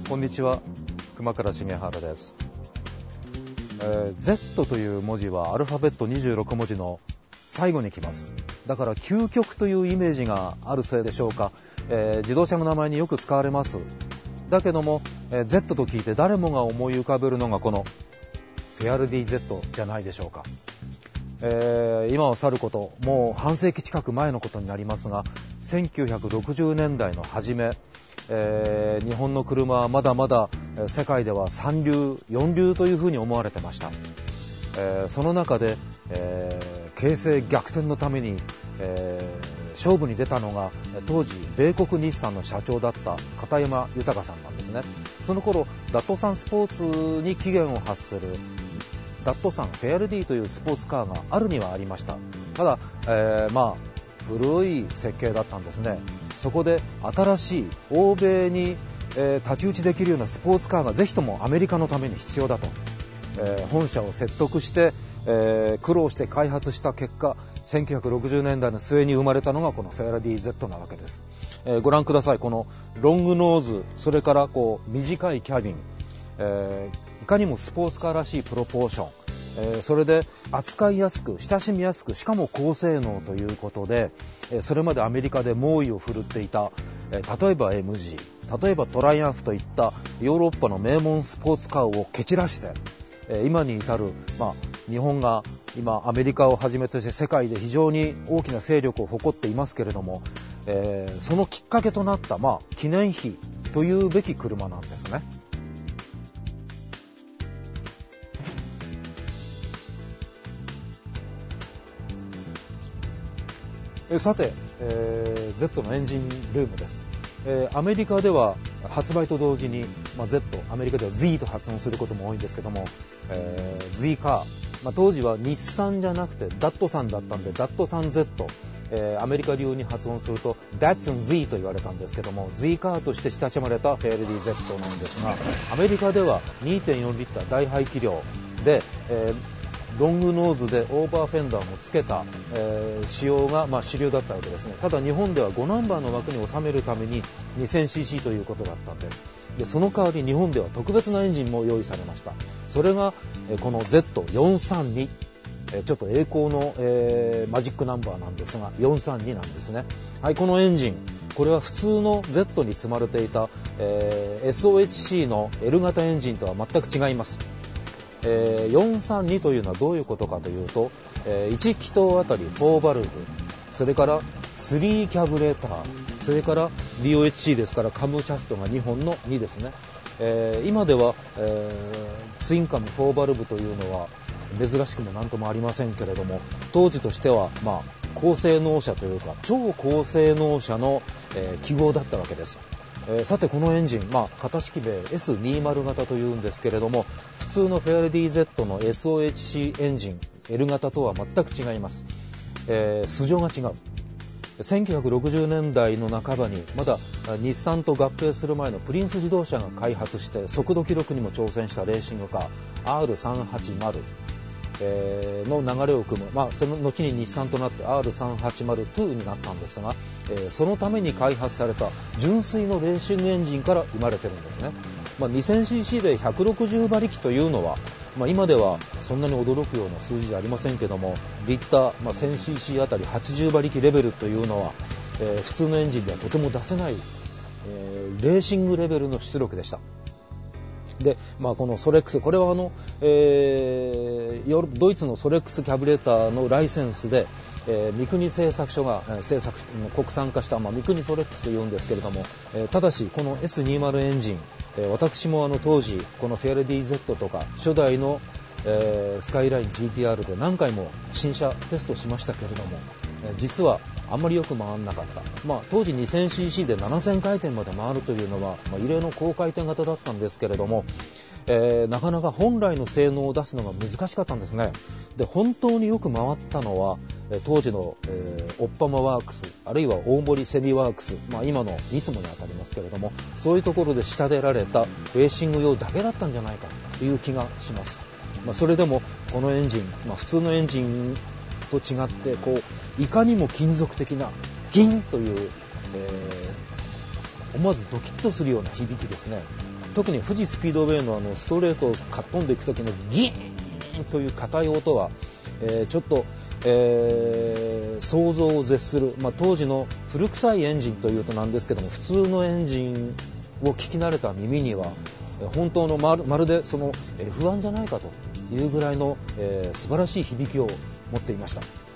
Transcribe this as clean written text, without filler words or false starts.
こんにちは、熊倉重治です。Z という文字はアルファベット26文字の最後に来ます。だから究極というイメージがあるせいでしょうか、自動車の名前によく使われます。だけども、Z と聞いて誰もが思い浮かべるのがこのフェアレディ Z じゃないでしょうか。今はさること、もう半世紀近く前のことになりますが、1960年代の初め、日本の車はまだまだ世界では三流四流というふうに思われてました。その中で、形勢逆転のために、勝負に出たのが当時米国日産の社長だった片山豊さんなんですね。その頃ダットサンスポーツに起源を発するダットサンフェアレディというスポーツカーがあるにはありました。ただ、古い設計だったんですね。そこで新しい欧米に、太刀打ちできるようなスポーツカーがぜひともアメリカのために必要だと、本社を説得して、苦労して開発した結果、1960年代の末に生まれたのがこのフェアレディ Z なわけです。ご覧ください。このロングノーズ、それから短いキャビン、いかにもスポーツカーらしいプロポーション、それで扱いやすく親しみやすく、しかも高性能ということで、それまでアメリカで猛威を振るっていた、例えば MG、 例えばトライアンフといったヨーロッパの名門スポーツカーを蹴散らして、今に至る、日本が今アメリカをはじめとして世界で非常に大きな勢力を誇っていますけれども、そのきっかけとなった、記念碑というべき車なんですね。さて、Z のエンジンルームです。アメリカでは発売と同時に、Z、アメリカでは Z と発音することも多いんですけども、Z カー、当時は日産じゃなくてダットサンだったんで、ダットサン Z、アメリカ流に発音すると Datsun Z と言われたんですけども、 Z カーとして親しまれたフェアレディ Z なんですが、アメリカでは 2.4 リッター大排気量で、ロングノーズでオーバーフェンダーもつけた、仕様が主流だったわけですね。ただ日本では5ナンバーの枠に収めるために 2000cc ということだったんです。でその代わり日本では特別なエンジンも用意されました。それがこの Z432、ちょっと栄光の、マジックナンバーなんですが432なんですね。はい、このエンジン、これは普通の Z に積まれていた、SOHC の L 型エンジンとは全く違います。432というのはどういうことかというと、1気筒あたり4バルブ、それから3キャブレーター、それから DOHC ですからカムシャフトが2本の2ですね。今では、ツインカム4バルブというのは珍しくも何ともありませんけれども、当時としては、高性能車というか超高性能車の、記号だったわけです。さてこのエンジン、型式名 S20 型というんですけれども、普通のフェアレディ Z の SOHC エンジン L 型とは全く違います。素性が違う。1960年代の半ばにまだ日産と合併する前のプリンス自動車が開発して速度記録にも挑戦したレーシングカー R380、の流れを組む、その後に日産となって R380-2 になったんですが、そのために開発された純粋のレーシングエンジンから生まれてるんですね。2000cc で160馬力というのは、今ではそんなに驚くような数字じゃありませんけども、リッター、1000cc あたり80馬力レベルというのは、普通のエンジンではとても出せない、レーシングレベルの出力でした。で、このソレックス、これはドイツのソレックスキャブレーターのライセンスで、三国製作所が国産化した三国ソレックスというんですけれども、ただしこの S20 エンジン、私も当時このフェアレディ Z とか初代の、スカイライン GTR で何回も新車テストしましたけれども、実はあんまりよく回らなかった。当時 2000cc で7000回転まで回るというのは、異例の高回転型だったんですけれども、なかなか本来の性能を出すのが難しかったんですね。で本当によく回ったのは、当時の、オッパマワークス、あるいは大森セミワークス、今のニスモにあたりますけれども、そういうところで仕立てられたレーシング用だけだったんじゃないかという気がします。それでもこのエンジン、普通のエンジンと違っていかにも金属的なギンという、思わずドキッとするような響きですね。 特に富士スピードウェイのストレートをかっ飛んでいく時のギーンという硬い音は、ちょっと、想像を絶する、当時の古臭いエンジンというとなんですけども、普通のエンジンを聞き慣れた耳には本当のまるでその F1 じゃないかというぐらいの、素晴らしい響きを持っていました。